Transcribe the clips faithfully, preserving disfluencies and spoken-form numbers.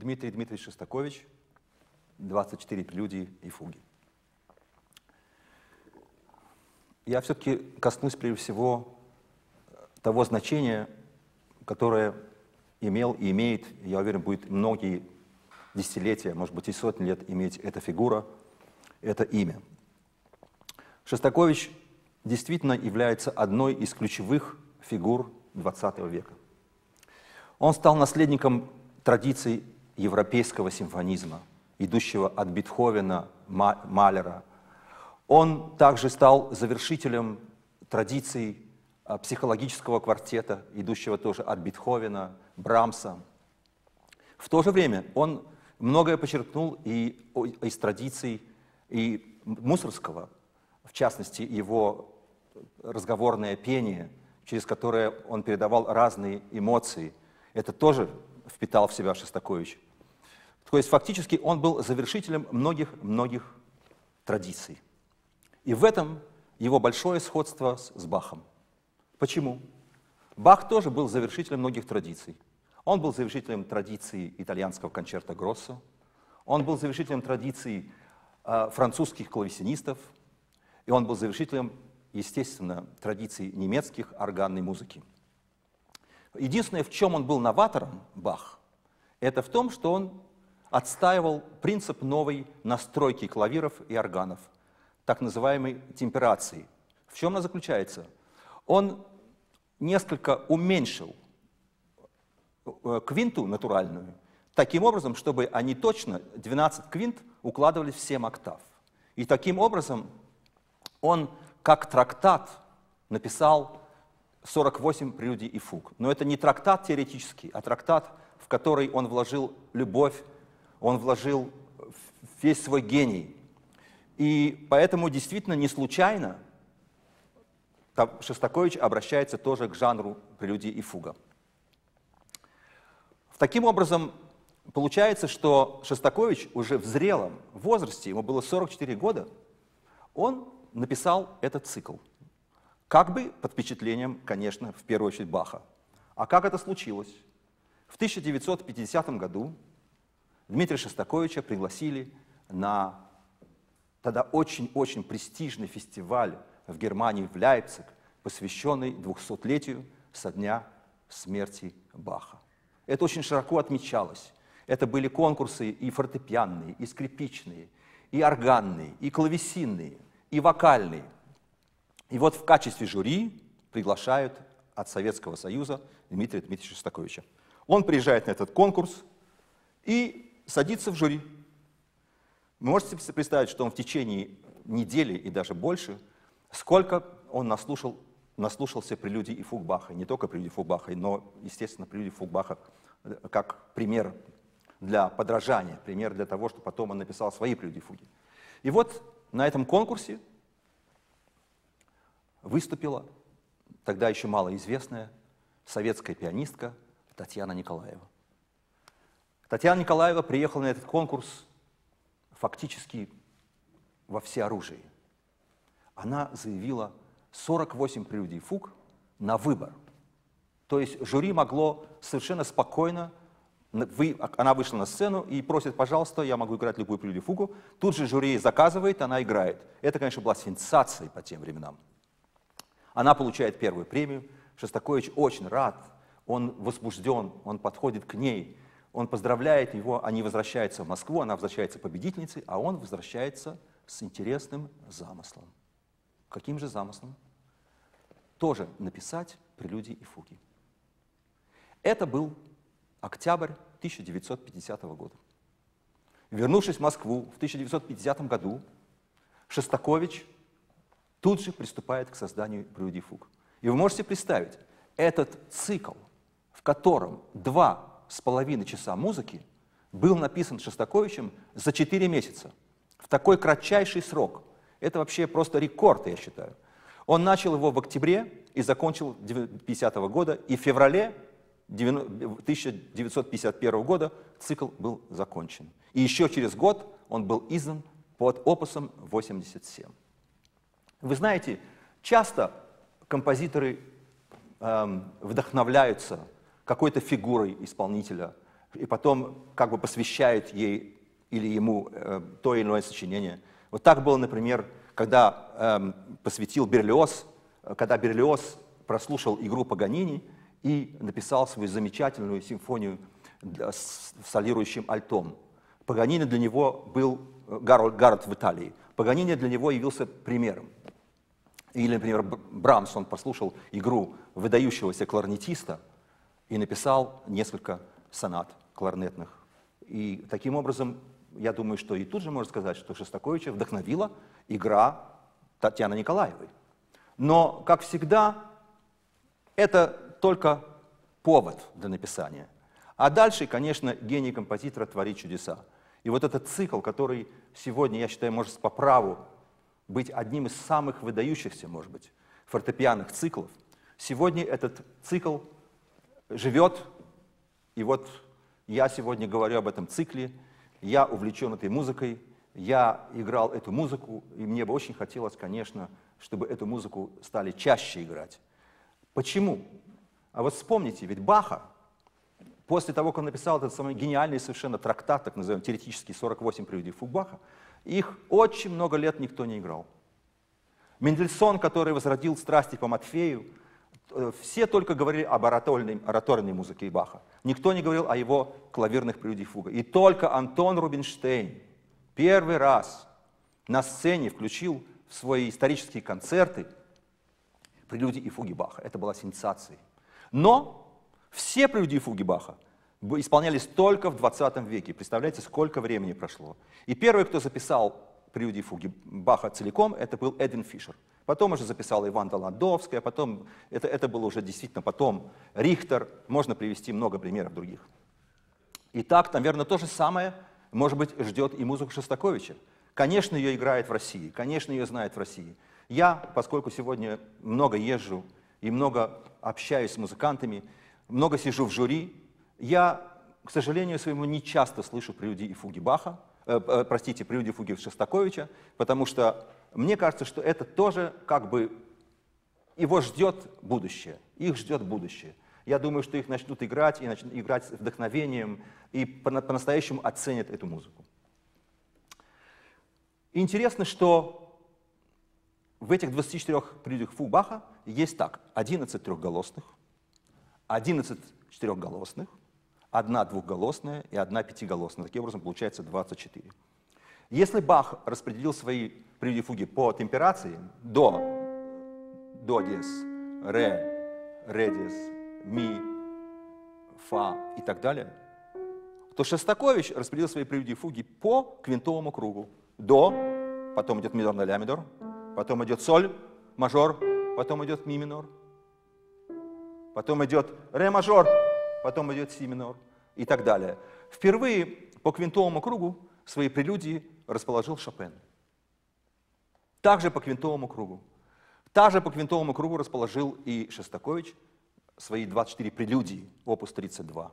Дмитрий Дмитриевич Шостакович, двадцать четыре прелюдии и фуги. Я все-таки коснусь прежде всего того значения, которое имел и имеет, я уверен, будет многие десятилетия, может быть и сотни лет иметь эта фигура, это имя. Шостакович действительно является одной из ключевых фигур двадцатого века. Он стал наследником традиций европейского симфонизма, идущего от Бетховена, Малера. Он также стал завершителем традиций психологического квартета, идущего тоже от Бетховена, Брамса. В то же время он многое почерпнул и из традиций и Мусоргского, в частности, его разговорное пение, через которое он передавал разные эмоции. Это тоже впитал в себя Шостакович. То есть фактически он был завершителем многих-многих традиций. И в этом его большое сходство с, с Бахом. Почему? Бах тоже был завершителем многих традиций. Он был завершителем традиции итальянского кончерто гроссо, он был завершителем традиций э, французских клавесинистов, и он был завершителем, естественно, традиций немецких органной музыки. Единственное, в чем он был новатором, Бах, это в том, что он отстаивал принцип новой настройки клавиров и органов, так называемой темперации. В чем она заключается? Он несколько уменьшил квинту натуральную, таким образом, чтобы они точно, двенадцать квинт, укладывались в семь октав. И таким образом он, как трактат, написал сорок восемь прелюдий и фуг. Но это не трактат теоретический, а трактат, в который он вложил любовь, он вложил весь свой гений. И поэтому действительно не случайно Шостакович обращается тоже к жанру прелюдии и фуга. Таким образом, получается, что Шостакович уже в зрелом возрасте, ему было сорок четыре года, он написал этот цикл. Как бы под впечатлением, конечно, в первую очередь Баха. А как это случилось? В тысяча девятьсот пятидесятом году Дмитрия Шостаковича пригласили на тогда очень-очень престижный фестиваль в Германии, в Лейпциг, посвященный двухсотлетию со дня смерти Баха. Это очень широко отмечалось. Это были конкурсы и фортепианные, и скрипичные, и органные, и клавесинные, и вокальные. И вот в качестве жюри приглашают от Советского Союза Дмитрия Дмитриевича Шостаковича. Он приезжает на этот конкурс и садится в жюри. Вы можете себе представить, что он в течение недели и даже больше, сколько он наслушал, наслушался прелюдий и фуг Баха. Не только прелюдий и фуг Баха, но, естественно, прелюдий и фуг Баха как пример для подражания, пример для того, чтобы потом он написал свои прелюдии и фуги. И вот на этом конкурсе выступила тогда еще малоизвестная советская пианистка Татьяна Николаева. Татьяна Николаева приехала на этот конкурс фактически во всеоружии. Она заявила сорок восемь прелюдий и фуг на выбор. То есть жюри могло совершенно спокойно, вы, она вышла на сцену и просит, пожалуйста, я могу играть любую прелюдию и фугу. Тут же жюри заказывает, она играет. Это, конечно, была сенсацией по тем временам. Она получает первую премию. Шостакович очень рад, он возбужден, он подходит к ней, он поздравляет его, они возвращаются в Москву, она возвращается победительницей, а он возвращается с интересным замыслом. Каким же замыслом? Тоже написать прелюдии и фуги. Это был октябрь тысяча девятьсот пятидесятого года. Вернувшись в Москву в тысяча девятьсот пятидесятом году, Шостакович тут же приступает к созданию прелюдий и фуг. И вы можете представить, этот цикл, в котором два с половиной часа музыки, был написан Шостаковичем за четыре месяца, в такой кратчайший срок. Это вообще просто рекорд, я считаю. Он начал его в октябре и закончил пятидесятого года, и в феврале тысяча девятьсот пятьдесят первого года цикл был закончен. И еще через год он был издан под опусом восемьдесят семь. Вы знаете, часто композиторы эм, вдохновляются какой-то фигурой исполнителя, и потом как бы посвящают ей или ему э, то или иное сочинение. Вот так было, например, когда э, посвятил Берлиоз, когда Берлиоз прослушал игру Паганини и написал свою замечательную симфонию с солирующим альтом. Паганини для него был Гарольд в Италии. Паганини для него явился примером. Или, например, Брамс, он послушал игру выдающегося кларнетиста и написал несколько сонат кларнетных. И таким образом, я думаю, что и тут же можно сказать, что Шостаковича вдохновила игра Татьяны Николаевой. Но, как всегда, это только повод для написания. А дальше, конечно, гений композитора творит чудеса. И вот этот цикл, который сегодня, я считаю, может по праву быть одним из самых выдающихся, может быть, фортепианных циклов, сегодня этот цикл живет, и вот я сегодня говорю об этом цикле, я увлечен этой музыкой, я играл эту музыку, и мне бы очень хотелось, конечно, чтобы эту музыку стали чаще играть. Почему? А вот вспомните, ведь Баха, после того, как он написал этот самый гениальный совершенно трактат, так называемый теоретический сорок восемь прелюдий фуг Баха, их очень много лет никто не играл. Мендельсон, который возродил страсти по Матфею, все только говорили об ораторной, ораторной музыке Баха. Никто не говорил о его клавирных прелюдий фуга. И только Антон Рубинштейн первый раз на сцене включил в свои исторические концерты прелюдии и фуги Баха. Это была сенсацией. Но все прелюдии и фуги Баха исполнялись только в двадцатом веке. Представляете, сколько времени прошло. И первый, кто записал прелюдии и фуги Баха целиком, это был Эдвин Фишер. Потом уже записала Иван Ландовская, потом, это, это было уже действительно потом Рихтер, можно привести много примеров других. Итак, наверное, то же самое, может быть, ждет и музыку Шостаковича. Конечно, ее играет в России, конечно, ее знают в России. Я, поскольку сегодня много езжу и много общаюсь с музыкантами, много сижу в жюри, я, к сожалению своему, не часто слышу прелюдии и фуги Баха, э, э, простите, прелюдии и фуги Шостаковича, потому что мне кажется, что это тоже как бы его ждет будущее, их ждет будущее. Я думаю, что их начнут играть, и начнут играть с вдохновением, и по-настоящему оценят эту музыку. И интересно, что в этих двадцати четырёх прелюдиях фуг Баха есть так, одиннадцать трехголосных, одиннадцать четырехголосных, одна двухголосная и одна пятиголосная. Таким образом, получается двадцать четыре. Если Бах распределил свои прелюдии фуги по темперации до, до диез, ре, ре диез, ми, фа и так далее, то Шостакович распределил свои прелюдии фуги по квинтовому кругу. До, потом идет ми минор на ля минор, потом идет соль, мажор, потом идет ми минор, потом идет ре мажор, потом идет си минор и так далее. Впервые по квинтовому кругу свои прелюдии расположил Шопен. Также по квинтовому кругу. Также по квинтовому кругу расположил и Шостакович свои двадцать четыре прелюдии, опус тридцать два.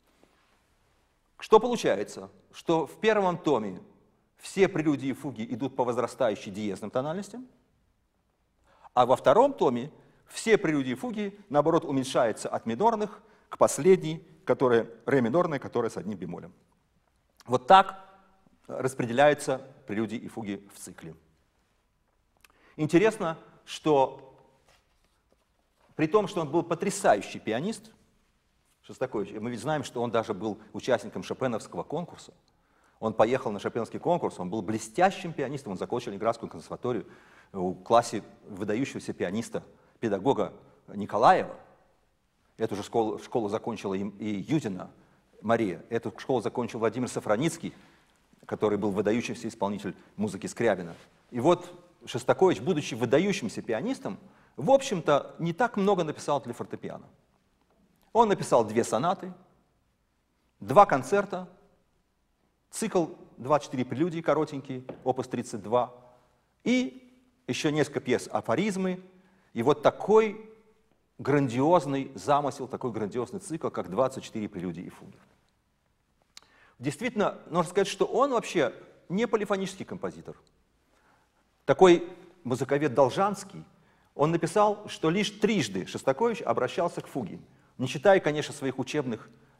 Что получается? Что в первом томе все прелюдии и фуги идут по возрастающей диезным тональностям, а во втором томе все прелюдии и фуги, наоборот, уменьшаются от минорных к последней, которая ре минорная, которая с одним бемолем. Вот так распределяются прелюдии и фуги в цикле. Интересно, что при том, что он был потрясающий пианист, Шостакович, мы ведь знаем, что он даже был участником шопеновского конкурса, он поехал на шопеновский конкурс, он был блестящим пианистом, он закончил Ленинградскую консерваторию в классе выдающегося пианиста, педагога Николаева. Эту же школу, школу закончила и, и Юдина Мария, эту школу закончил Владимир Сафраницкий, который был выдающийся исполнитель музыки Скрябина. И вот Шостакович, будучи выдающимся пианистом, в общем-то, не так много написал для фортепиано. Он написал две сонаты, два концерта, цикл двадцать четыре прелюдии коротенькие, опус тридцать два, и еще несколько пьес афоризмы, и вот такой грандиозный замысел, такой грандиозный цикл, как двадцать четыре прелюдии и фуги. Действительно, нужно сказать, что он вообще не полифонический композитор. Такой музыковед Должанский, он написал, что лишь трижды Шостакович обращался к фуге, не считая, конечно, своих учебных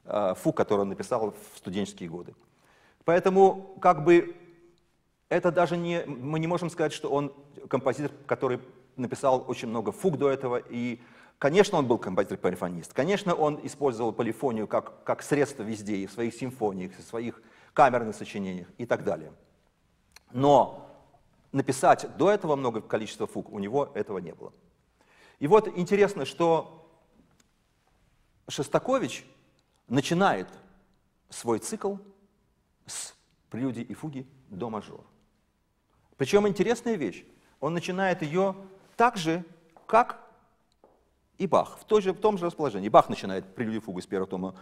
фуг, который он написал в студенческие годы. Поэтому как бы это даже не, мы не можем сказать, что он композитор, который написал очень много фуг до этого. И, конечно, он был композитор-полифонист. Конечно, он использовал полифонию как, как средство везде, и в своих симфониях, в своих камерных сочинениях и так далее. Но написать до этого много количества фуг у него этого не было. И вот интересно, что Шостакович начинает свой цикл с прелюдии и фуги до мажор. Причем интересная вещь, он начинает ее так же, как и Бах, в, той же, в том же расположении. Бах начинает прелюдию и фугу с первого тома.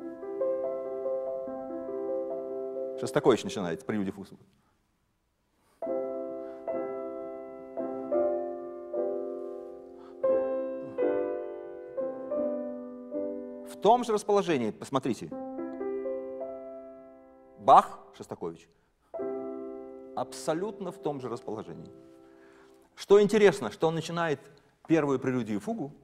Шостакович начинает прелюдию и фугу. В том же расположении, посмотрите, Бах, Шостакович, абсолютно в том же расположении. Что интересно, что он начинает первую прелюдию и фугу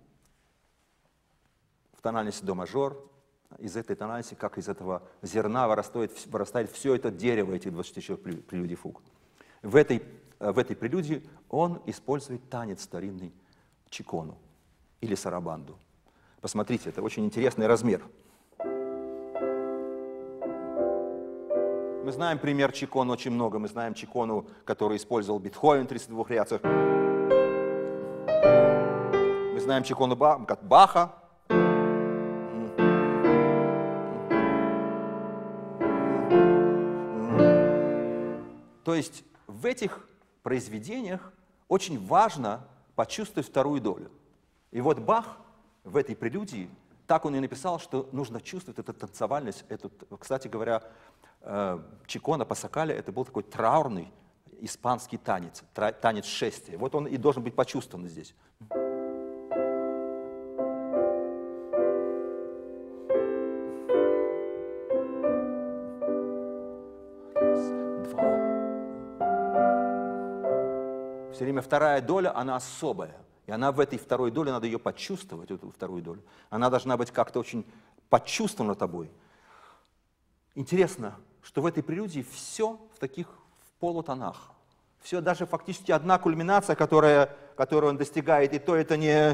в тональности до мажор, из этой тональности, как из этого зерна вырастает, вырастает все это дерево, этих двадцати четырёх прелюдий и фуг. В этой, в этой прелюдии он использует танец старинный чикону или сарабанду. Посмотрите, это очень интересный размер. Мы знаем пример чикону очень много. Мы знаем чикону, который использовал Бетховен в тридцати двух вариациях. Мы знаем чикону Баха. То есть в этих произведениях очень важно почувствовать вторую долю. И вот Бах в этой прелюдии, так он и написал, что нужно чувствовать эту танцевальность. Эту, кстати говоря, чикона пассакали это был такой траурный испанский танец, танец шествия. Вот он и должен быть почувствован здесь. Два. Все время вторая доля, она особая. И она в этой второй доле, надо ее почувствовать, эту вторую долю. Она должна быть как-то очень почувствована тобой. Интересно, что в этой прелюдии все в таких в полутонах. Все, даже фактически одна кульминация, которая, которую он достигает, и то это не...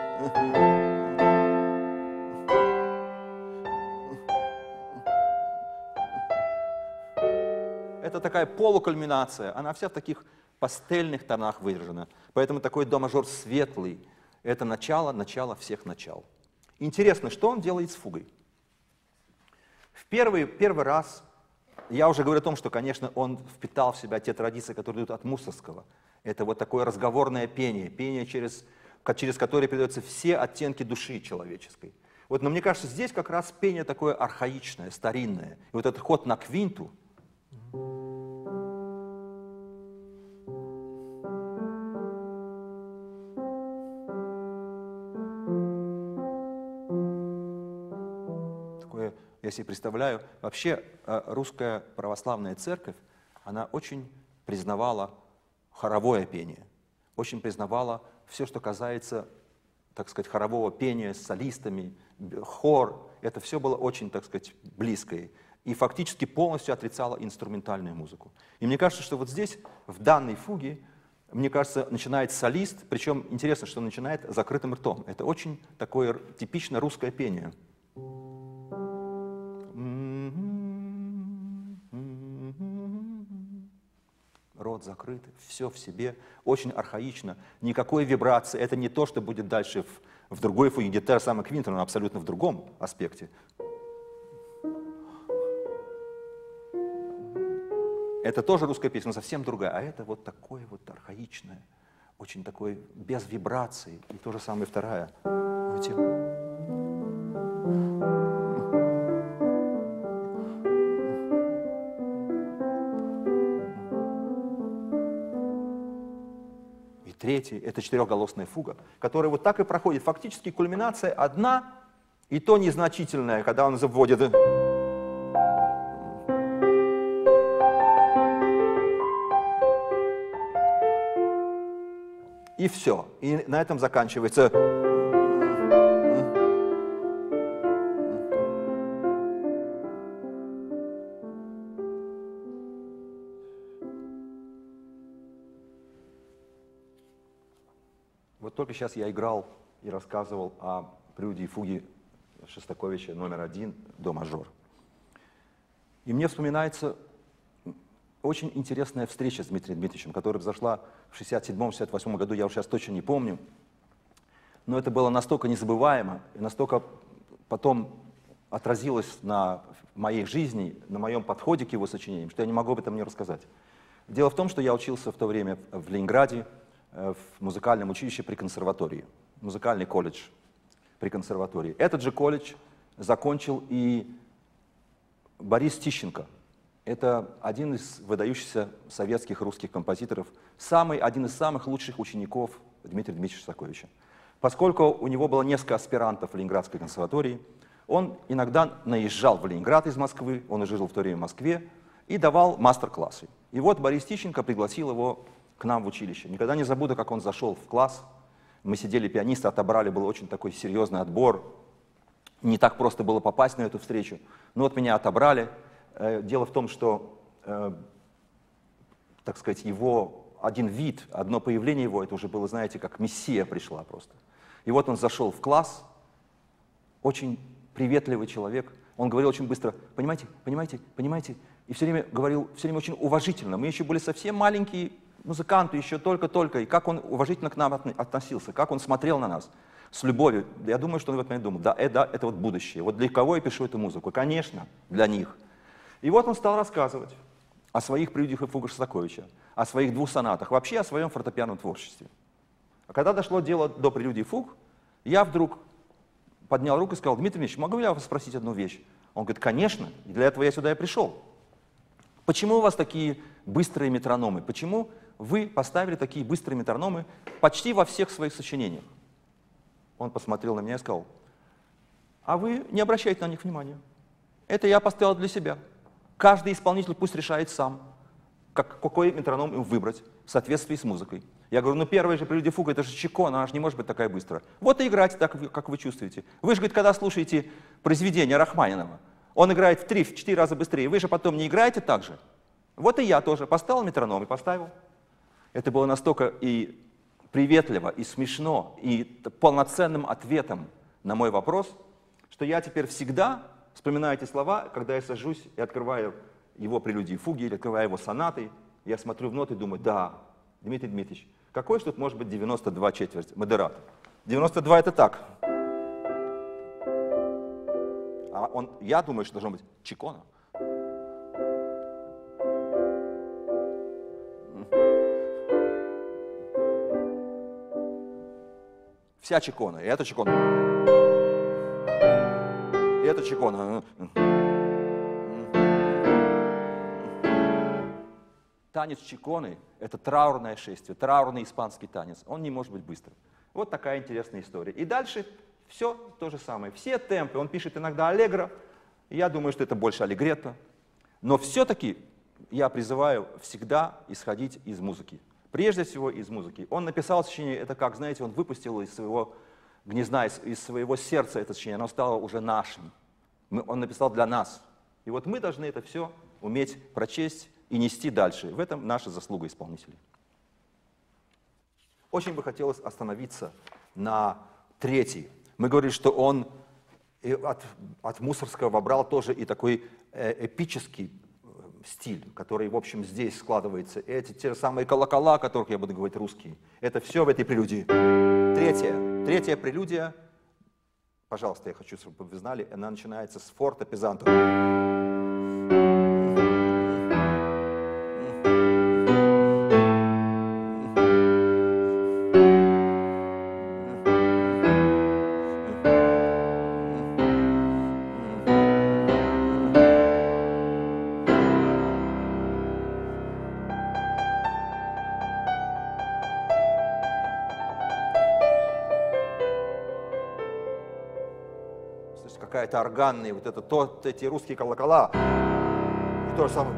Это такая полукульминация, она вся в таких пастельных тонах выражена. Поэтому такой до мажор светлый. Это начало, начало всех начал. Интересно, что он делает с фугой? В первый, первый раз я уже говорю о том, что, конечно, он впитал в себя те традиции, которые идут от Мусоргского. Это вот такое разговорное пение, пение, через, через которое передаются все оттенки души человеческой. Вот, но мне кажется, здесь как раз пение такое архаичное, старинное. И вот этот ход на квинту, я себе представляю, вообще русская православная церковь, она очень признавала хоровое пение, очень признавала все, что касается, так сказать, хорового пения с солистами, хор, это все было очень, так сказать, близкое. И фактически полностью отрицала инструментальную музыку. И мне кажется, что вот здесь, в данной фуге, мне кажется, начинает солист, причем интересно, что он начинает закрытым ртом. Это очень такое типично русское пение. Рот закрыт, все в себе, очень архаично, никакой вибрации. Это не то, что будет дальше в, в другой фуге, где та же самая квинта, но абсолютно в другом аспекте. Это тоже русская песня, но совсем другая. А это вот такое вот архаичное, очень такое без вибраций. И то же самое вторая. Третий — это четырехголосная фуга, которая вот так и проходит. Фактически кульминация одна, и то незначительная, когда он заводит. И все. И на этом заканчивается. сейчас я играл и рассказывал о прелюдии и фуге Шостаковича номер один до мажор. И мне вспоминается очень интересная встреча с Дмитрием Дмитриевичем, которая произошла в шестьдесят седьмом — шестьдесят восьмом году, я уже сейчас точно не помню. Но это было настолько незабываемо и настолько потом отразилось на моей жизни, на моем подходе к его сочинениям, что я не могу об этом не рассказать. Дело в том, что я учился в то время в Ленинграде, в музыкальном училище при консерватории, музыкальный колледж при консерватории. Этот же колледж закончил и Борис Тищенко. Это один из выдающихся советских русских композиторов, самый, один из самых лучших учеников Дмитрия Дмитриевича Шостаковича. Поскольку у него было несколько аспирантов в Ленинградской консерватории, он иногда наезжал в Ленинград из Москвы, он уже жил в то время в Москве, и давал мастер-классы. И вот Борис Тищенко пригласил его к нам в училище. Никогда не забуду, как он зашел в класс. Мы сидели, пианисты отобрали, был очень такой серьезный отбор. Не так просто было попасть на эту встречу. Но вот меня отобрали. Дело в том, что, так сказать, его один вид, одно появление его, это уже было, знаете, как мессия пришла просто. И вот он зашел в класс, очень приветливый человек. Он говорил очень быстро: понимаете, понимаете, понимаете. И все время говорил, все время очень уважительно. Мы еще были совсем маленькие музыканты, еще только-только. И как он уважительно к нам относился, как он смотрел на нас с любовью. Я думаю, что он в этот момент думал: да, это, да, это вот будущее. Вот для кого я пишу эту музыку? Конечно, для них. И вот он стал рассказывать о своих прелюдиях и фугах Шостаковича, о своих двух сонатах, вообще о своем фортепианном творчестве. А когда дошло дело до прелюдий и фуг, я вдруг поднял руку и сказал: Дмитрий Ильич, могу я вас спросить одну вещь? Он говорит: конечно, и для этого я сюда и пришел. Почему у вас такие быстрые метрономы? Почему вы поставили такие быстрые метрономы почти во всех своих сочинениях? Он посмотрел на меня и сказал: а вы не обращайте на них внимания. Это я поставил для себя. Каждый исполнитель пусть решает сам, как, какой метроном им выбрать в соответствии с музыкой. Я говорю: ну первая же прелюдия фуга, это же чикона, она же не может быть такая быстрая. Вот и играйте так, как вы чувствуете. Вы же, говорит, когда слушаете произведение Рахманинова, он играет в три, в четыре раза быстрее, вы же потом не играете так же. Вот и я тоже поставил метроном и поставил. Это было настолько и приветливо, и смешно, и полноценным ответом на мой вопрос, что я теперь всегда вспоминаю эти слова, когда я сажусь и открываю его прелюдии фуги или открываю его сонаты, я смотрю в ноты и думаю: да, Дмитрий Дмитриевич, какой же тут может быть девяносто два четверть, модерат? девяносто два это так. А он, я думаю, что должно быть чикона. Вся чикона, и это чикона. И это чикона. Танец чиконы — это траурное шествие, траурный испанский танец. Он не может быть быстрым. Вот такая интересная история. И дальше все то же самое. Все темпы. Он пишет иногда аллегро. Я думаю, что это больше аллегретто. Но все-таки я призываю всегда исходить из музыки. Прежде всего из музыки. Он написал сочинение, это как, знаете, он выпустил из своего гнезда, из, из своего сердца это сочинение. Оно стало уже нашим. Мы, он написал для нас. И вот мы должны это все уметь прочесть и нести дальше. В этом наша заслуга исполнителей. Очень бы хотелось остановиться на третьей. Мы говорили, что он от, от Мусорского вобрал тоже и такой эпический стиль, который, в общем, здесь складывается. Эти те самые колокола, о которых я буду говорить русские, это все в этой прелюдии. Третья, третья прелюдия, пожалуйста, я хочу, чтобы вы знали, она начинается с форте пезанто. Какая-то органная, вот это, то, эти русские колокола. И то же самое.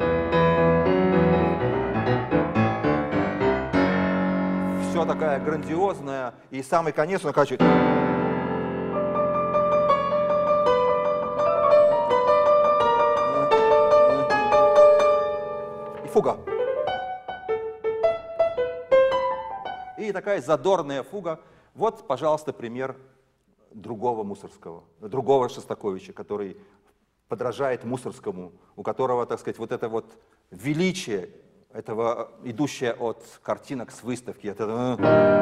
Все такая грандиозная. И самый конец он качает. И фуга. И такая задорная фуга. Вот, пожалуйста, пример другого Мусоргского, другого Шостаковича, который подражает Мусоргскому, у которого, так сказать, вот это вот величие, этого, идущее от картинок с выставки, это...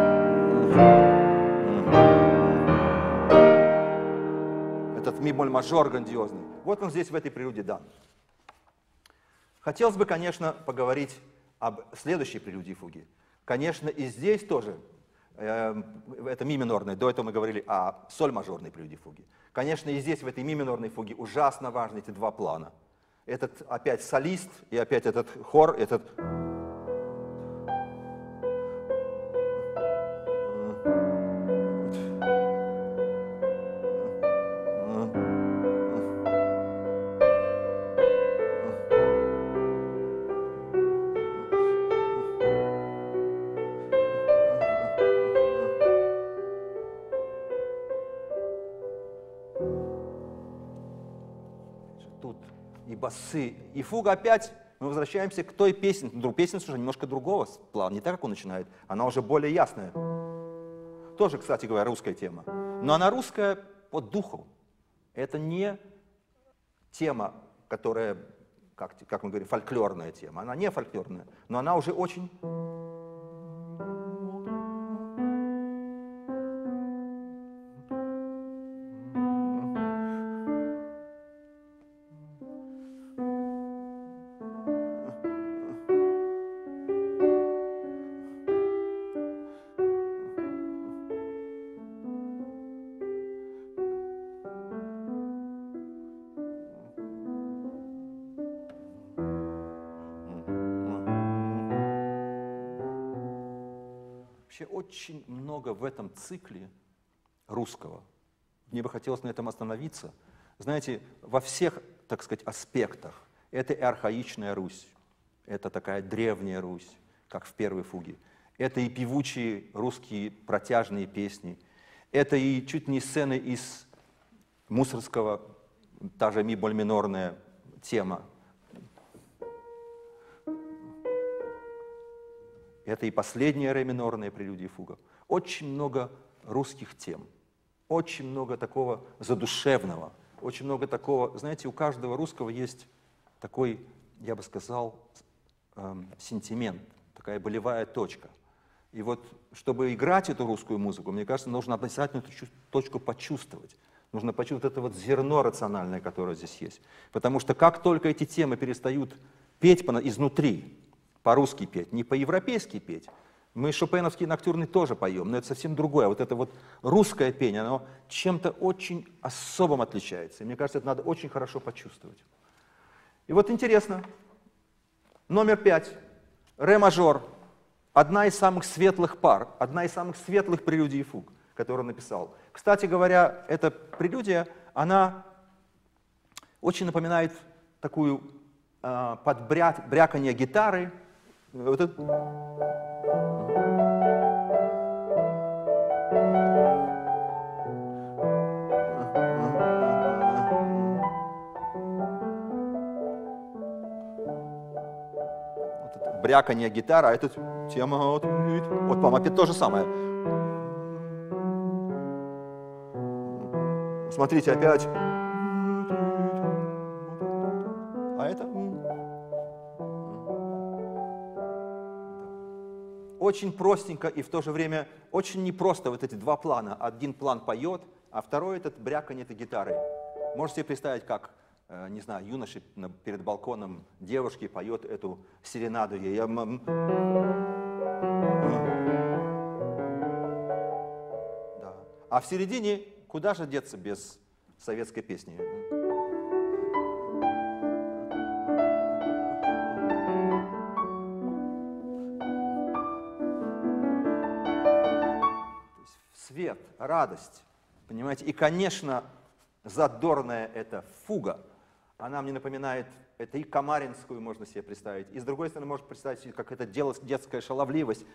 этот ми-моль-мажор грандиозный. Вот он здесь в этой прелюдии дан. Хотелось бы, конечно, поговорить об следующей прелюдии фуги. Конечно, и здесь тоже, э, это ми минорная, до этого мы говорили о соль-мажорной прелюдии фуги. Конечно, и здесь, в этой ми минорной фуге, ужасно важны эти два плана. Этот опять солист и опять этот хор, этот... Тут и басы, и фуга опять. Мы возвращаемся к той песне. Ну, песня уже немножко другого плана, не так, как он начинает. Она уже более ясная. Тоже, кстати говоря, русская тема. Но она русская по духу. Это не тема, которая, как, как мы говорим, фольклорная тема. Она не фольклорная, но она уже очень... Вообще очень много в этом цикле русского. Мне бы хотелось на этом остановиться. Знаете, во всех, так сказать, аспектах. Это и архаичная Русь, это такая древняя Русь, как в первой фуге. Это и певучие русские протяжные песни. Это и чуть не сцены из Мусоргского, та же ми-моль минорная тема. Это и последняя ре минорная прелюдия фуга. Очень много русских тем, очень много такого задушевного, очень много такого, знаете, у каждого русского есть такой, я бы сказал, эм, сентимент, такая болевая точка. И вот, чтобы играть эту русскую музыку, мне кажется, нужно обязательно эту точку почувствовать. Нужно почувствовать это вот зерно рациональное, которое здесь есть. Потому что как только эти темы перестают петь изнутри, по-русски петь, не по-европейски петь. Мы шопеновский ноктюрный тоже поем, но это совсем другое. Вот это вот русское пение, оно чем-то очень особым отличается. И мне кажется, это надо очень хорошо почувствовать. И вот интересно, номер пять, ре-мажор, одна из самых светлых пар, одна из самых светлых прелюдий и фуг, которую он написал. Кстати говоря, эта прелюдия, она очень напоминает такую э, подбряканье гитары. Вот это... Вот это бряканье гитара, а эта тема, вот, вот по мапе то же самое. Смотрите, опять. А это... Очень простенько и в то же время очень непросто вот эти два плана. Один план поет, а второй этот бряканье этой гитары. Можете себе представить, как, э, не знаю, юноша перед балконом девушки поет эту серенаду ей. Да. А в середине куда же деться без советской песни? Свет, радость, понимаете? И, конечно, задорная эта фуга, она мне напоминает, это и Камаринскую можно себе представить, и с другой стороны можно представить, как это детская шаловливость.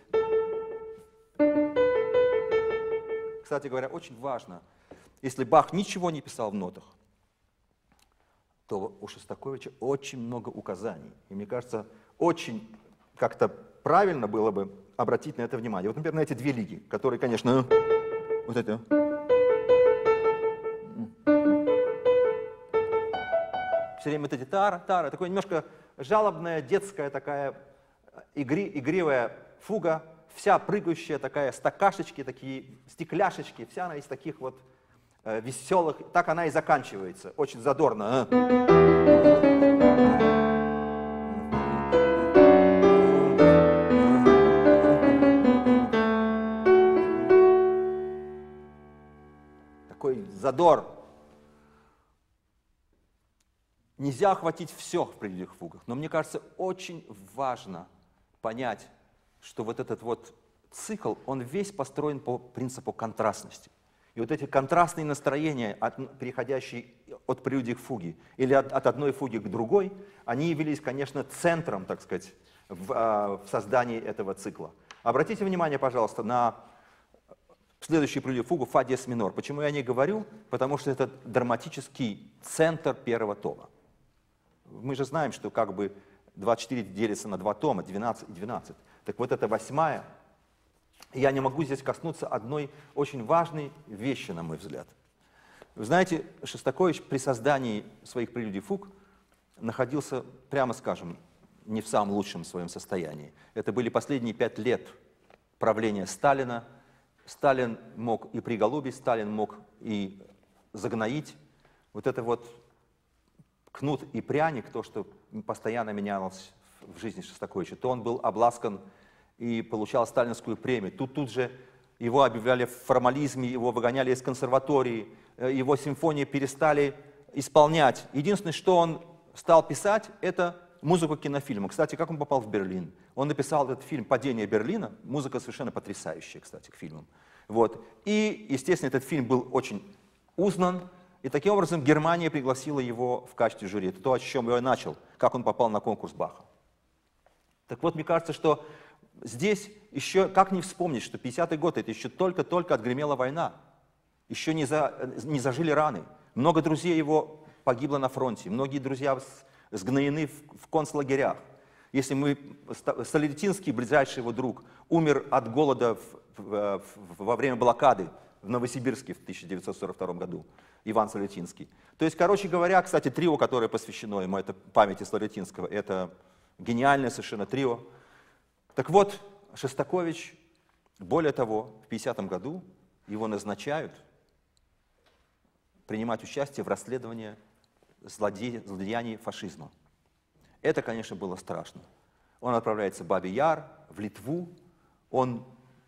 Кстати говоря, очень важно, если Бах ничего не писал в нотах, то у Шостаковича очень много указаний. И мне кажется, очень как-то правильно было бы обратить на это внимание. Вот, например, на эти две лиги, которые, конечно... Вот это. Все время вот эти тара, тара, такое немножко жалобная, детская такая игри, игривая фуга, вся прыгающая такая, стакашечки, такие стекляшечки, вся она из таких вот э, веселых, так она и заканчивается, очень задорно. Такой задор. Нельзя охватить все в прелюдиях и фугах, но мне кажется, очень важно понять, что вот этот вот цикл, он весь построен по принципу контрастности. И вот эти контрастные настроения, от, переходящие от прелюдии к фуге или от, от одной фуги к другой, они явились, конечно, центром, так сказать, в, в создании этого цикла. Обратите внимание, пожалуйста, на следующую прелюдию фугу фа диез минор. Почему я о ней говорю? Потому что это драматический центр первого тома. Мы же знаем, что как бы двадцать четыре делится на два тома, двенадцать и двенадцать. Так вот это восьмая. Я не могу здесь коснуться одной очень важной вещи, на мой взгляд. Вы знаете, Шостакович при создании своих прелюдий фуг находился, прямо скажем, не в самом лучшем своем состоянии. Это были последние пять лет правления Сталина. Сталин мог и приголубить, Сталин мог и загноить. Вот это вот кнут и пряник, то, что постоянно менялось в жизни Шостаковича, то он был обласкан и получал сталинскую премию. Тут, тут же его объявляли в формализме, его выгоняли из консерватории, его симфонии перестали исполнять. Единственное, что он стал писать, это музыку к кинофильму. Кстати, как он попал в Берлин? Он написал этот фильм «Падение Берлина». Музыка совершенно потрясающая, кстати, к фильмам. Вот. И, естественно, этот фильм был очень узнан. И таким образом Германия пригласила его в качестве жюри. Это то, о чем я начал, как он попал на конкурс Баха. Так вот, мне кажется, что здесь еще, как не вспомнить, что пятидесятый год, это еще только-только отгремела война. Еще не, за, не зажили раны. Много друзей его погибло на фронте. Многие друзья сгноены в, в концлагерях. Если мы, Солженицын, ближайший его друг, умер от голода в, в, в, во время блокады в Новосибирске в тысяча девятьсот сорок втором году. Иван Солженицын. То есть, короче говоря, кстати, трио, которое посвящено ему, это памяти Солженицынского, это гениальное совершенно трио. Так вот, Шостакович, более того, в пятидесятом году его назначают принимать участие в расследовании злоде... злодеяний фашизма. Это, конечно, было страшно. Он отправляется в Бабий Яр, в Литву, он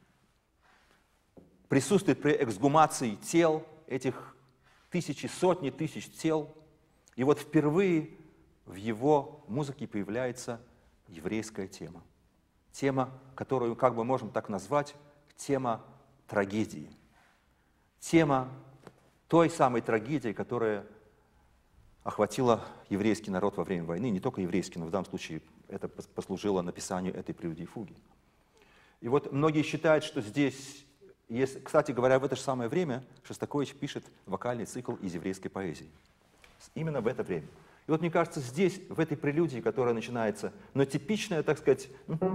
присутствует при эксгумации тел этих тысячи, сотни тысяч тел. И вот впервые в его музыке появляется еврейская тема. Тема, которую, как бы можем так назвать, тема трагедии. Тема той самой трагедии, которая охватила еврейский народ во время войны. Не только еврейский, но в данном случае это послужило написанию этой прелюдии и фуги. И вот многие считают, что здесь... Есть, кстати говоря, в это же самое время Шостакович пишет вокальный цикл из еврейской поэзии. Именно в это время. И вот мне кажется, здесь, в этой прелюдии, которая начинается, но типичная, так сказать,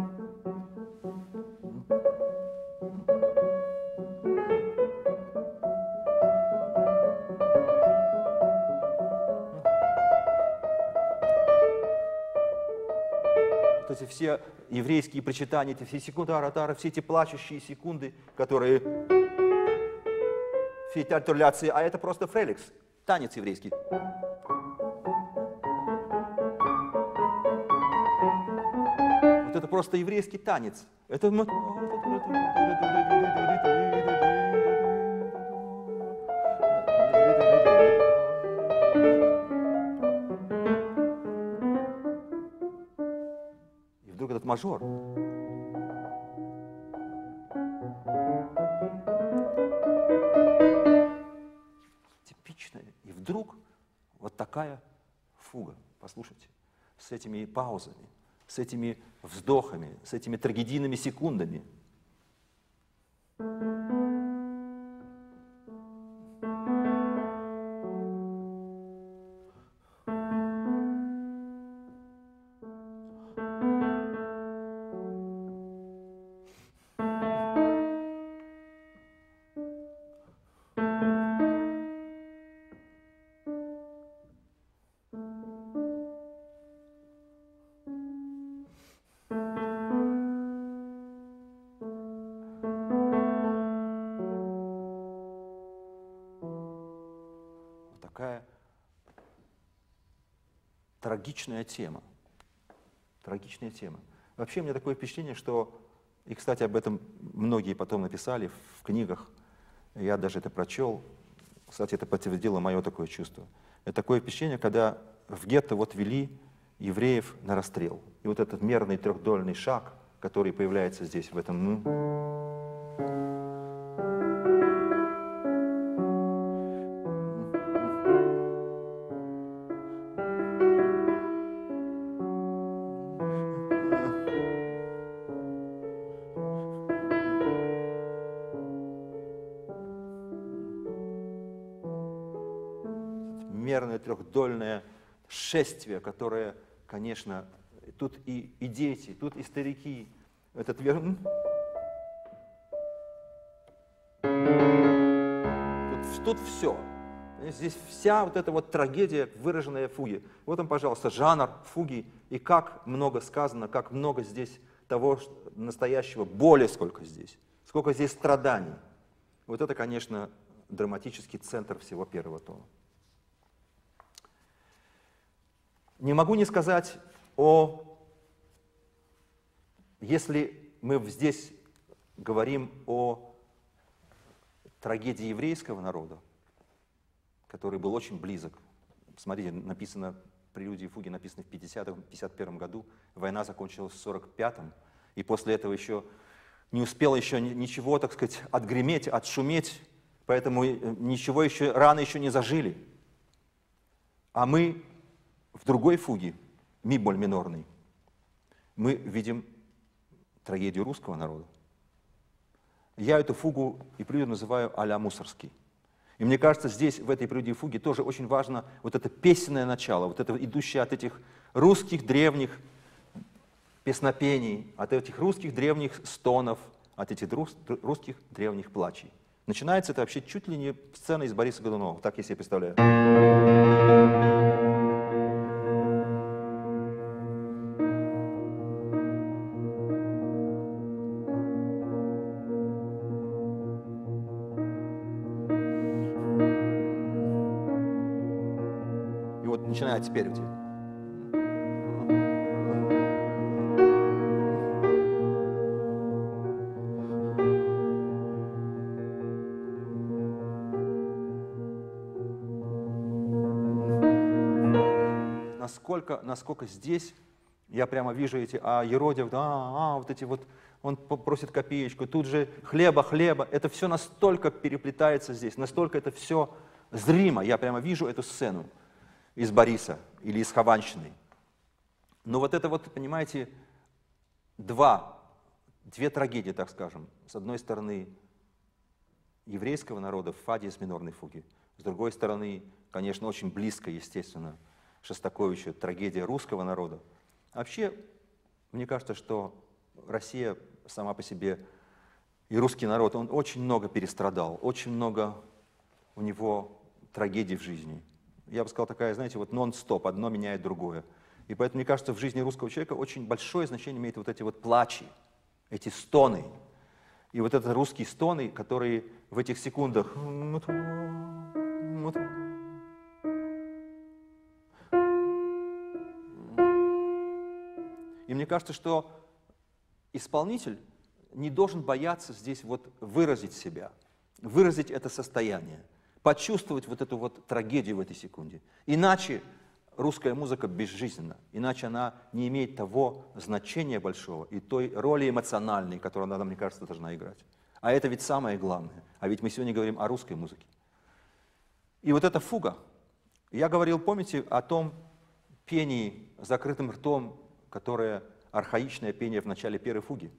вот эти все еврейские причитания, эти все секунды аратара, все эти плачущие секунды, которые... Все эти артикуляции, а это просто фреликс, танец еврейский. Вот это просто еврейский танец. Это... И вдруг этот мажор. Типичная. И вдруг вот такая фуга. Послушайте, с этими паузами, с этими вздохами, с этими трагедийными секундами. какая трагичная тема. Трагичная тема. Вообще у меня такое впечатление, что, и, кстати, об этом многие потом написали в книгах, я даже это прочел, кстати, это подтвердило мое такое чувство. Это такое впечатление, когда в гетто вот вели евреев на расстрел. И вот этот мерный трехдольный шаг, который появляется здесь, в этом... мерное трехдольное шествие, которое, конечно, тут и, и дети, тут и старики. Этот вер... Тут, тут все. Здесь вся вот эта вот трагедия, выраженная в фуге. Вот он, пожалуйста, жанр фуги, и как много сказано, как много здесь того настоящего, боли сколько здесь, сколько здесь страданий. Вот это, конечно, драматический центр всего первого тома. Не могу не сказать о, если мы здесь говорим о трагедии еврейского народа, который был очень близок. Смотрите, написано, прелюдии и фуги написаны в пятидесятом — пятьдесят первом году, война закончилась в сорок пятом, и после этого еще не успело еще ничего, так сказать, отгреметь, отшуметь, поэтому ничего еще, раны еще не зажили. А мы в другой фуге, ми-боль минорной, мы видим трагедию русского народа. Я эту фугу и прелюдию называю а-ля Мусоргский. И мне кажется, здесь, в этой прелюдии и фуге, тоже очень важно вот это песенное начало, вот это идущее от этих русских древних песнопений, от этих русских древних стонов, от этих русских древних плачей. Начинается это вообще чуть ли не сцена из Бориса Годунова, так я себе представляю. И вот начинает теперь вот. Насколько, насколько здесь, я прямо вижу эти, а Еродив, да, а, вот эти вот, он просит копеечку, тут же хлеба, хлеба, это все настолько переплетается здесь, настолько это все зримо, я прямо вижу эту сцену из Бориса или из Хованщины. Но вот это вот, понимаете, два, две трагедии, так скажем. С одной стороны, еврейского народа в фаде из минорной фуги, с другой стороны, конечно, очень близко, естественно, Шостаковичу трагедия русского народа. Вообще, мне кажется, что Россия сама по себе и русский народ, он очень много перестрадал, очень много у него трагедий в жизни. Я бы сказал, такая, знаете, вот нон-стоп, одно меняет другое. И поэтому, мне кажется, в жизни русского человека очень большое значение имеет вот эти вот плачи, эти стоны. И вот это русские стоны, которые в этих секундах... И мне кажется, что исполнитель не должен бояться здесь вот выразить себя, выразить это состояние, почувствовать вот эту вот трагедию в этой секунде. Иначе русская музыка безжизненна, иначе она не имеет того значения большого и той роли эмоциональной, которую она, мне кажется, должна играть. А это ведь самое главное. А ведь мы сегодня говорим о русской музыке. И вот эта фуга. Я говорил, помните, о том пении закрытым ртом, которое архаичное пение в начале первой фуги.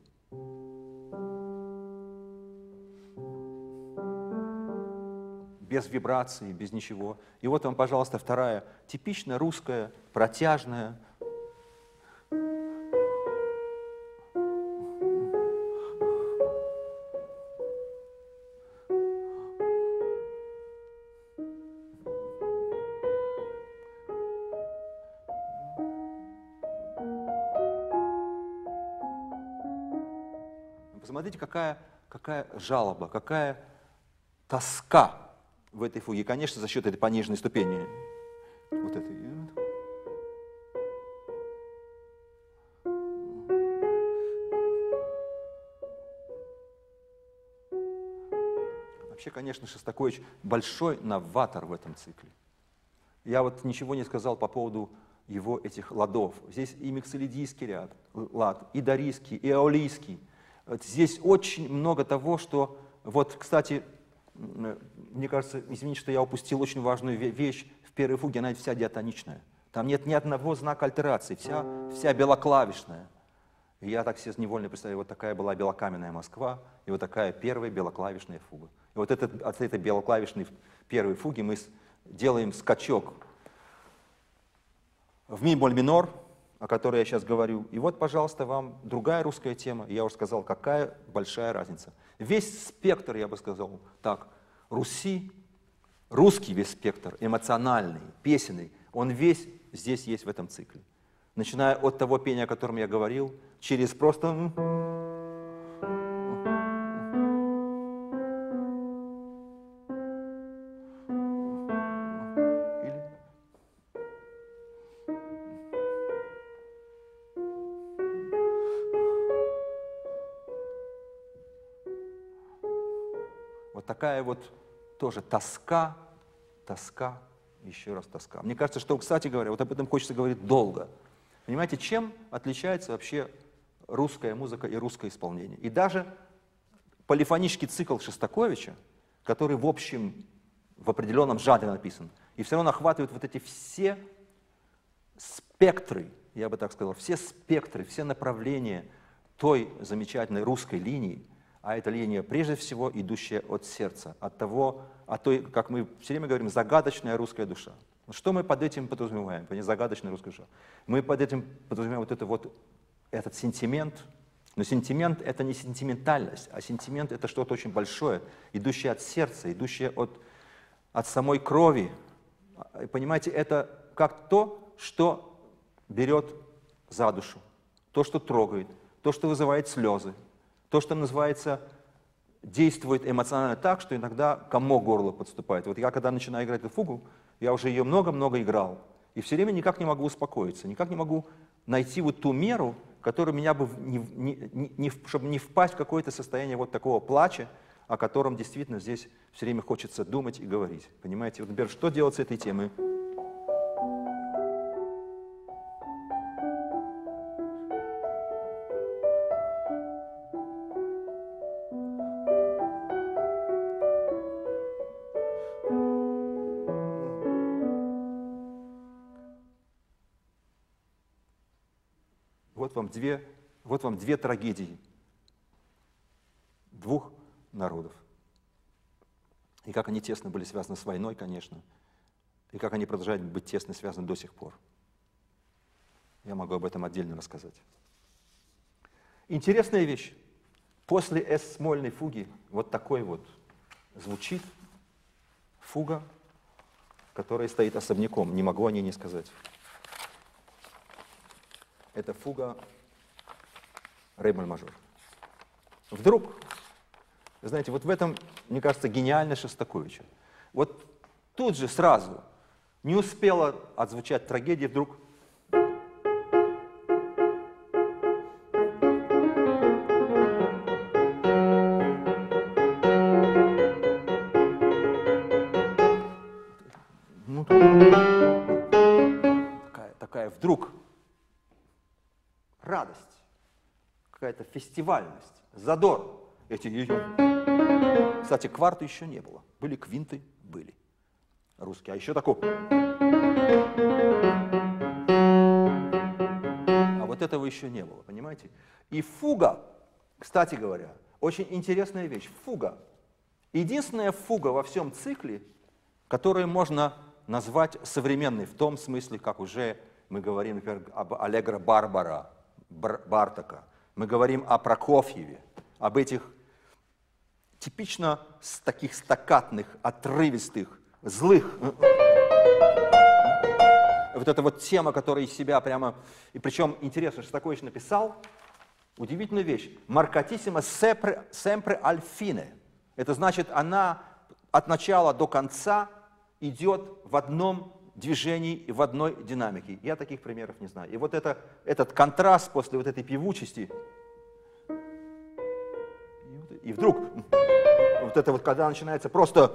Без вибрации, без ничего. И вот вам, пожалуйста, вторая, типично русская, протяжная. Посмотрите, какая, какая жалоба, какая тоска в этой фуге, конечно, за счет этой пониженной ступени. Вот этой. Вообще, конечно, Шостакович большой новатор в этом цикле. Я вот ничего не сказал по поводу его этих ладов. Здесь и миксолидийский ряд, лад, и дорийский, и аолийский. Здесь очень много того, что... Вот, кстати, мне кажется, извините, что я упустил очень важную вещь. В первой фуге она вся диатоничная. Там нет ни одного знака альтерации, вся, вся белоклавишная. И я так себе невольно представляю, вот такая была белокаменная Москва, и вот такая первая белоклавишная фуга. И вот этот, от этой белоклавишной первой фуги мы делаем скачок в ми-моль минор, о которой я сейчас говорю. И вот, пожалуйста, вам другая русская тема. Я уже сказал, какая большая разница. Весь спектр, я бы сказал так, Руси, русский весь спектр, эмоциональный, песенный, он весь здесь есть в этом цикле. Начиная от того пения, о котором я говорил, через просто... Вот такая вот тоже тоска, тоска, еще раз тоска. Мне кажется, что, кстати говоря, вот об этом хочется говорить долго. Понимаете, чем отличается вообще русская музыка и русское исполнение? И даже полифонический цикл Шостаковича, который в общем, в определенном жанре написан, и все равно охватывает вот эти все спектры, я бы так сказал, все спектры, все направления той замечательной русской линии, а эта линия, прежде всего, идущая от сердца, от того, от той, как мы все время говорим, загадочная русская душа. Что мы под этим подразумеваем? Загадочная русская душа. Мы под этим подразумеваем вот, это вот этот сентимент. Но сентимент — это не сентиментальность, а сентимент — это что-то очень большое, идущее от сердца, идущее от, от самой крови. Понимаете, это как то, что берет за душу, то, что трогает, то, что вызывает слезы. То, что называется, действует эмоционально так, что иногда комок горла подступает. Вот я, когда начинаю играть эту фугу, я уже ее много-много играл, и все время никак не могу успокоиться, никак не могу найти вот ту меру, которая меня бы, не, не, не, чтобы не впасть в какое-то состояние вот такого плача, о котором действительно здесь все время хочется думать и говорить. Понимаете? Вот, например, что делать с этой темой? Вот вам две, вот вам две трагедии двух народов. И как они тесно были связаны с войной, конечно, и как они продолжают быть тесно связаны до сих пор. Я могу об этом отдельно рассказать. Интересная вещь. После эс-смольной фуги вот такой вот звучит фуга, которая стоит особняком. Не могу о ней не сказать. Это фуга ре-моль-мажор. Вдруг, знаете, вот в этом, мне кажется, гениальность Шостаковича. Вот тут же сразу не успела отзвучать трагедия, вдруг ну, такая, такая вдруг радость, какая-то фестивальность, задор. Эти... Кстати, кварты еще не было. Были квинты? Были. Русские. А еще такой... А вот этого еще не было, понимаете? И фуга, кстати говоря, очень интересная вещь. Фуга. Единственная фуга во всем цикле, которую можно назвать современной, в том смысле, как уже мы говорим, например, об Аллегро Барбара, Бартака. Мы говорим о Прокофьеве, об этих типично с таких стаккатных, отрывистых, злых. Вот эта вот тема, которая из себя прямо... И причем интересно, что Шостакович написал удивительную вещь. «Marcatissima sempre al fine». Это значит, она от начала до конца идет в одном движении и в одной динамике. Я таких примеров не знаю. И вот это, этот контраст после вот этой певучести, и вдруг вот это вот, когда начинается просто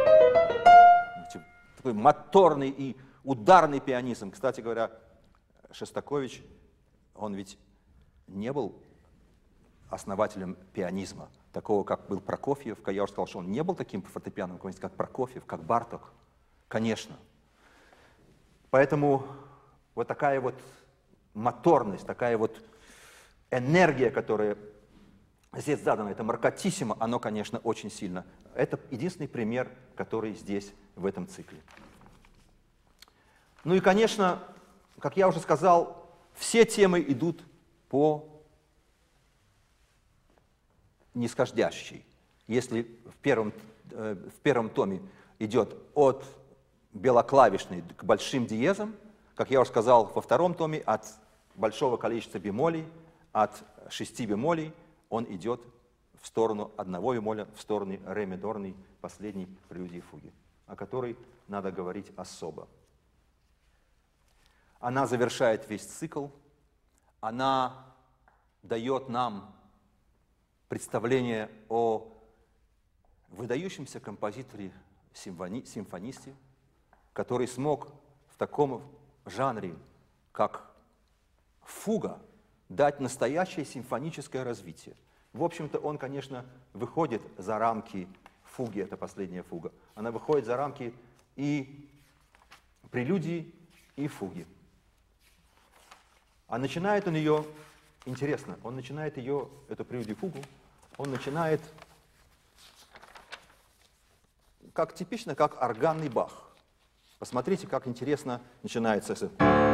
такой моторный и ударный пианизм. Кстати говоря, Шостакович, он ведь не был основателем пианизма, такого, как был Прокофьев. Я уже сказал, что он не был таким фортепианным композитором, как Прокофьев, как Барток. Конечно. Поэтому вот такая вот моторность, такая вот энергия, которая здесь задана, это маркатиссимо, оно, конечно, очень сильно. Это единственный пример, который здесь, в этом цикле. Ну и, конечно, как я уже сказал, все темы идут по нисхождящей. Если в первом, э, в первом томе идет от белоклавишной к большим диезам, как я уже сказал, во втором томе от большого количества бемолей, от шести бемолей, он идет в сторону одного бемоля, в сторону ре минорной, последней прелюдии фуги, о которой надо говорить особо. Она завершает весь цикл, она дает нам представление о выдающемся композиторе, симфони, симфонисте, который смог в таком жанре, как фуга, дать настоящее симфоническое развитие. В общем-то, он, конечно, выходит за рамки фуги, это последняя фуга. Она выходит за рамки и прелюдии, и фуги. А начинает он ее, интересно, он начинает ее, эту прелюдию фугу, он начинает как типично, как органный Бах. Посмотрите, как интересно начинается с...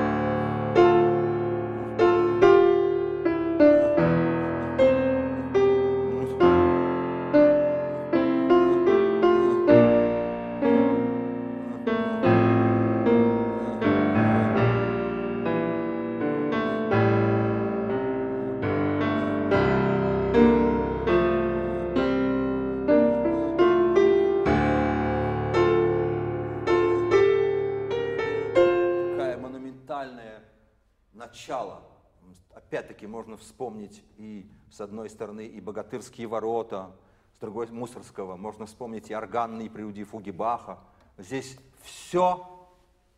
Начало. Опять-таки можно вспомнить и, с одной стороны, и «Богатырские ворота», с другой — Мусорского. Можно вспомнить и органные прелюдии фуги Баха. Здесь все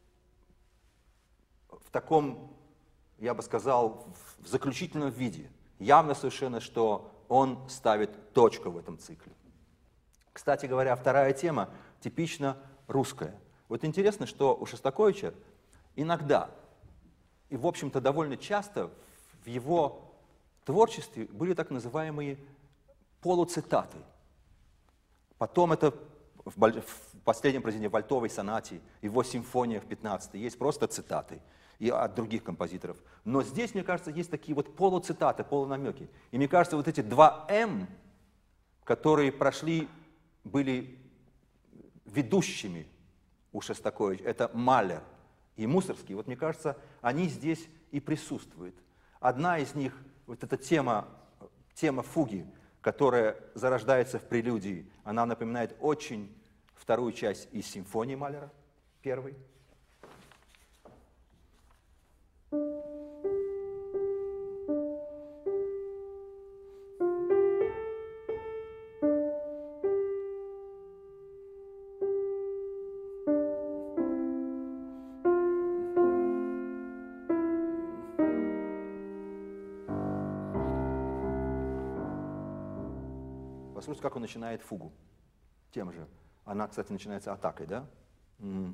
в таком, я бы сказал, в заключительном виде. Явно совершенно, что он ставит точку в этом цикле. Кстати говоря, вторая тема типично русская. Вот интересно, что у Шостаковича иногда, и, в общем-то, довольно часто в его творчестве были так называемые полуцитаты. Потом это в, в последнем произведении, в «Вальтовой сонате», его симфониях пятнадцатой, есть просто цитаты и от других композиторов. Но здесь, мне кажется, есть такие вот полуцитаты, полунамеки. И мне кажется, вот эти два «М», которые прошли, были ведущими у Шостаковича, это Малер и Мусорский, вот мне кажется, они здесь и присутствуют. Одна из них, вот эта тема, тема фуги, которая зарождается в прелюдии, она напоминает очень вторую часть из симфонии Малера, первой. Послушайте, как он начинает фугу. Тем же. Она, кстати, начинается атакой, да? Mm.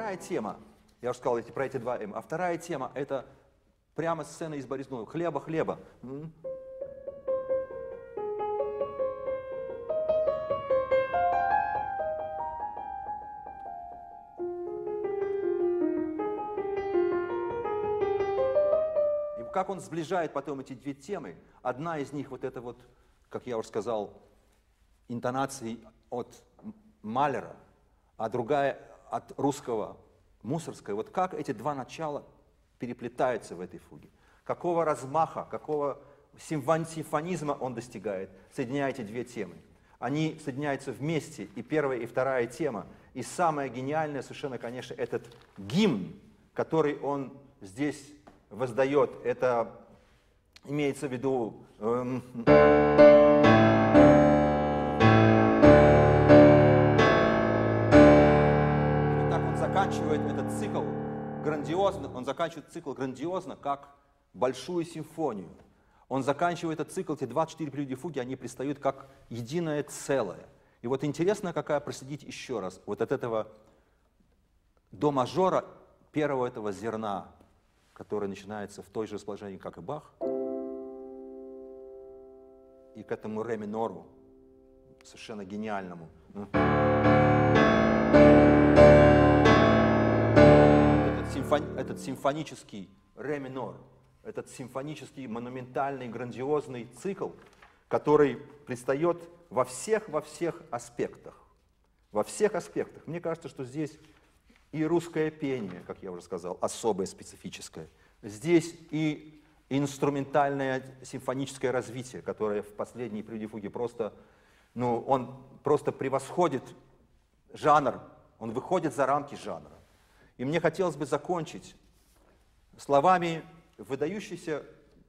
вторая тема, я уже сказал эти, про эти два М, а вторая тема — это прямо сцена из Борисова. Хлеба, хлеба. М? И как он сближает потом эти две темы. Одна из них вот это вот, как я уже сказал, интонации от Малера, а другая от русского Мусорская. Вот как эти два начала переплетаются в этой фуге. Какого размаха, какого симфонизма он достигает, соединяя эти две темы. Они соединяются вместе, и первая, и вторая тема. И самое гениальное совершенно, конечно, этот гимн, который он здесь воздает. Это имеется в виду... Эм, заканчивает этот цикл грандиозно, он заканчивает цикл грандиозно, как большую симфонию. Он заканчивает этот цикл, эти двадцать четыре прелюдии фуги, они предстают как единое целое. И вот интересно, какая, проследить еще раз, вот от этого до мажора, первого этого зерна, которое начинается в той же расположении, как и Бах, и к этому ре минору, совершенно гениальному. Этот симфонический ре минор, этот симфонический, монументальный, грандиозный цикл, который предстает во всех, во всех аспектах. Во всех аспектах. Мне кажется, что здесь и русское пение, как я уже сказал, особое, специфическое. Здесь и инструментальное симфоническое развитие, которое в последней прелюдии фуги просто, ну, он просто превосходит жанр, он выходит за рамки жанра. И мне хотелось бы закончить словами выдающейся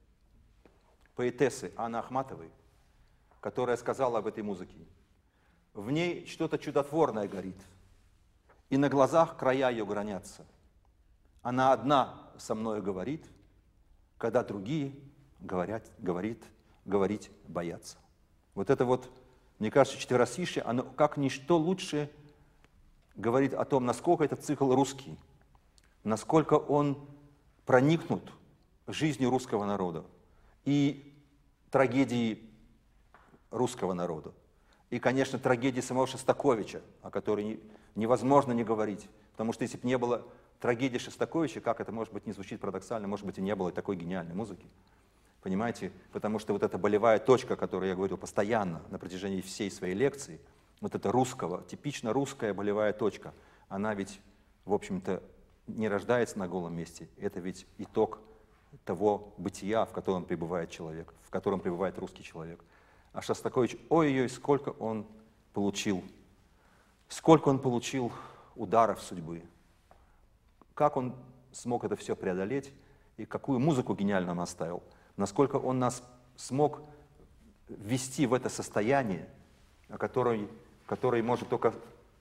поэтессы Анны Ахматовой, которая сказала об этой музыке: «В ней что-то чудотворное горит, и на глазах края ее гранятся. Она одна со мною говорит, когда другие говорят, говорит, говорить боятся». Вот это вот, мне кажется, четверостишье, оно как ничто лучше говорит о том, насколько этот цикл русский, насколько он проникнут жизнью русского народа и трагедией русского народа. И, конечно, трагедии самого Шостаковича, о которой невозможно не говорить. Потому что если бы не было трагедии Шостаковича, как это, может быть, не звучит парадоксально, может быть, и не было такой гениальной музыки. Понимаете? Потому что вот эта болевая точка, о которой я говорил постоянно на протяжении всей своей лекции, вот эта русского, типично русская болевая точка, она ведь, в общем-то, не рождается на голом месте. Это ведь итог того бытия, в котором пребывает человек, в котором пребывает русский человек. А Шостакович, ой-ой-ой, сколько он получил, сколько он получил ударов судьбы, как он смог это все преодолеть и какую музыку гениально он оставил, насколько он нас смог ввести в это состояние, о которой, которой может только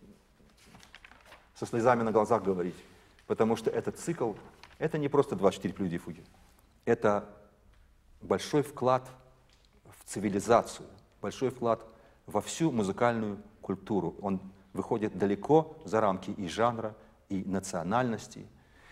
со слезами на глазах говорить. Потому что этот цикл, это не просто двадцать четыре прелюдии фуги, это большой вклад в цивилизацию, большой вклад во всю музыкальную культуру. Он выходит далеко за рамки и жанра, и национальности.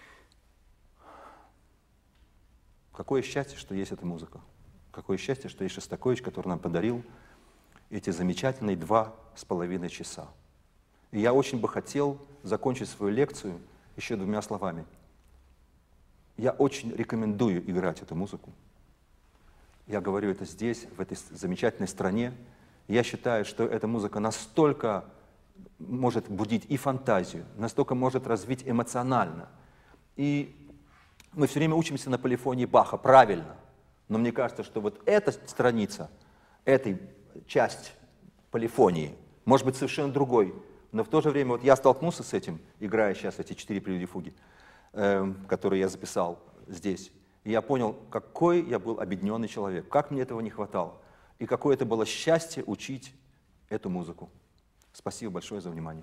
Какое счастье, что есть эта музыка. Какое счастье, что есть Шостакович, который нам подарил эти замечательные два с половиной часа. И я очень бы хотел закончить свою лекцию еще двумя словами. Я очень рекомендую играть эту музыку. Я говорю это здесь, в этой замечательной стране. Я считаю, что эта музыка настолько может будить и фантазию, настолько может развить эмоционально. И мы все время учимся на полифонии Баха, правильно. Но мне кажется, что вот эта страница, эта часть полифонии может быть совершенно другой. Но в то же время вот я столкнулся с этим, играя сейчас эти четыре прелюдии фуги, э, которые я записал здесь. И я понял, какой я был обедненный человек, как мне этого не хватало. И какое это было счастье учить эту музыку. Спасибо большое за внимание.